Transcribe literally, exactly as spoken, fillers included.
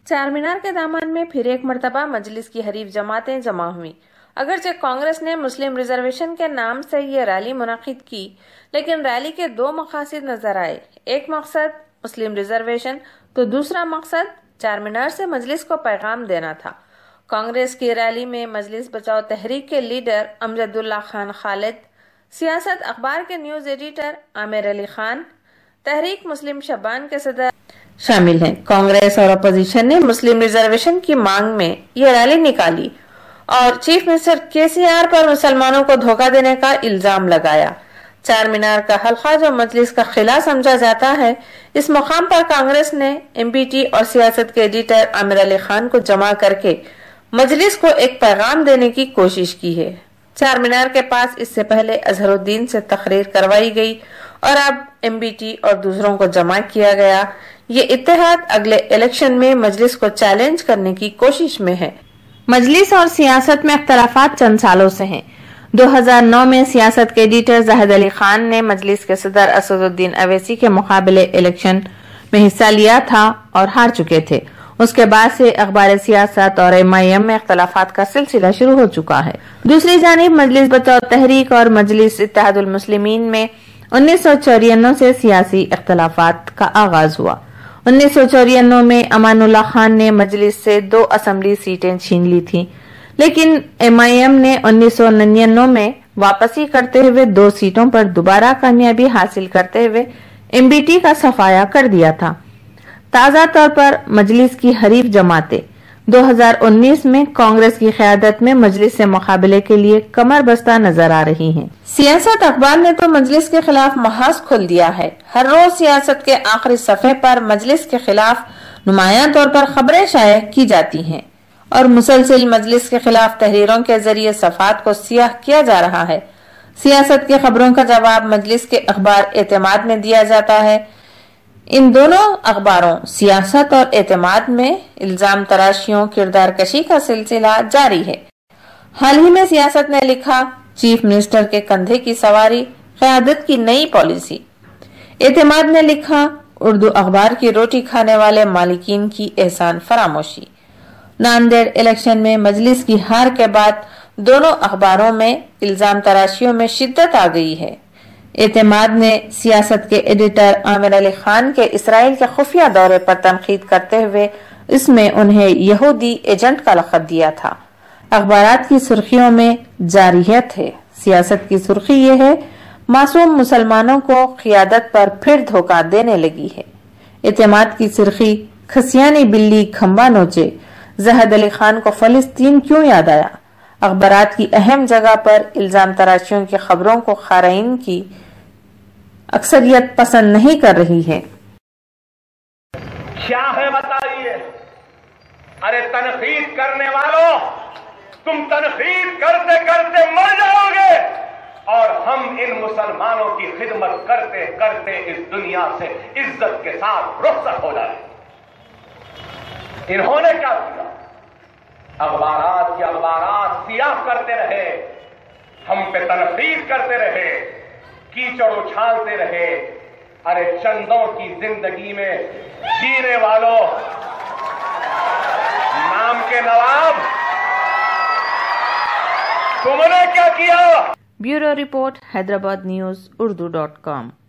چار مینار کے دامن میں پھر ایک مرتبہ مجلس کی حریف جماعتیں جمع ہوئیں۔ اگرچہ کانگریس نے مسلم ریزرویشن کے نام سے یہ ریلی منعقد کی، لیکن ریلی کے دو مقاصد نظر آئے۔ ایک مقصد مسلم ریزرویشن تو دوسرا مقصد چار مینار سے مجلس کو پیغام دینا تھا۔ کانگریس کی ریلی میں مجلس بچاؤ تحریک کے لیڈر امجد اللہ خان خالد، سیاست اخبار کے نیوز ایڈیٹر عامر علی خان، تحریک مسلم شبان کے صدر شامل ہیں۔ کانگریس اور اپوزیشن نے مسلم ریزرویشن کی مانگ میں یہ ریلی نکالی اور چیف منسٹر کے سی آر پر مسلمانوں کو دھوکہ دینے کا الزام لگایا۔ چار مینار کا حلقہ جو مجلس کا خلا سمجھا جاتا ہے، اس مقام پر کانگریس نے ایم پی ٹی اور سیاست کے ایڈیٹر عامر علی خان کو جمع کر کے مجلس کو ایک پیغام دینے کی کوشش کی ہے۔ چار مینار کے پاس اس سے پہلے اظہر الدین سے تقریر کروائی گئی اور اب ایم پی ٹی اور دوسروں کو جمع کیا گیا۔ یہ اتحاد اگلے الیکشن میں مجلس کو چیلنج کرنے کی کوشش میں ہے۔ مجلس اور سیاست میں اختلافات چند سالوں سے ہیں۔ دو ہزار نو میں سیاست کے ایڈیٹر زاہد علی خان نے مجلس کے صدر اسد الدین اویسی کے مقابلے الیکشن میں حصہ لیا تھا اور ہار چکے تھے۔ اس کے بعد سے اخبار سیاست اور ایم آئی ایم میں اختلافات کا سلسلہ شروع ہو چکا ہے۔ دوسری جانب مجلس بچاؤ تحریک اور مجلس اتحاد المسلمین میں انیس سو چورانوے سے سیاسی اختلافات کا آغاز ہوا۔ انیس سو چورانوے میں امان اللہ خان نے مجلس سے دو اسمبلی سیٹیں چھین لی تھیں، لیکن ایم آئی ایم نے انیس سو ننانوے میں واپسی کرتے ہوئے دو سیٹوں پر دوبارہ کامیابی حاصل کرتے ہوئے ایم بی ٹی کا صفایا کر دیا تھا۔ تازہ طور پر مجلس کی حریف جماعتیں دو ہزار انیس میں کانگریس کی قیادت میں مجلس سے مقابلے کے لیے کمر بستہ نظر آ رہی ہیں۔ سیاست اخبار نے تو مجلس کے خلاف محاذ کھول دیا ہے۔ ہر روز سیاست کے آخری صفحے پر مجلس کے خلاف نمایاں طور پر خبریں شائع کی جاتی ہیں اور مسلسل مجلس کے خلاف تحریروں کے ذریعے صفحات کو سیاہ کیا جا رہا ہے۔ سیاست کی خبروں کا جواب مجلس کے اخبار اعتماد میں دیا جاتا ہے۔ ان دونوں اخباروں سیاست اور اعتماد میں الزام تراشیوں، کردار کشی کا سلسلہ جاری ہے۔ حال ہی میں سیاست نے لکھا، چیف منسٹر کے کندھے کی سواری، قیادت کی نئی پالیسی۔ اعتماد نے لکھا، اردو اخبار کی روٹی کھانے والے مالکین کی احسان فراموشی۔ ناندیڑ الیکشن میں مجلس کی ہار کے بعد دونوں اخباروں میں الزام تراشیوں میں شدت آ گئی ہے۔ اعتماد نے سیاست کے ایڈیٹر عامر علی خان کے اسرائیل کے خفیہ دورے پر تنقید کرتے ہوئے اس میں انہیں یہودی ایجنٹ کا لقب دیا تھا۔ اخبارات کی سرخیوں میں جارحیت ہے۔ سیاست کی سرخی یہ ہے، معصوم مسلمانوں کو قیادت پر پھر دھوکہ دینے لگی ہے۔ اعتماد کی سرخی، کھسیانی بلی کھمبا نوچے، زاہد علی خان کو فلسطین کیوں یاد آیا؟ اخبارات کی اہم جگہ پر الزام تراشیوں کی خبروں کو قارئین کی اکثریت پسند نہیں کر رہی ہے۔ کیا ہے بتائیے؟ ارے تنقید کرنے والوں، تم تنقید کرتے کرتے مر جاؤ گے اور ہم ان مسلمانوں کی خدمت کرتے کرتے اس دنیا سے عزت کے ساتھ رخصت ہو جائیں۔ انہوں نے کیا کیا؟ اخبارات کے اخبارات سیاہ کرتے رہے، ہم پہ تنقید کرتے رہے، کیچڑ اچھالتے رہے۔ ارے چندوں کی زندگی میں جینے والوں، نام کے نواب، تم نے کیا کیا؟ Bureau report, Hyderabad news Urdu dot کام۔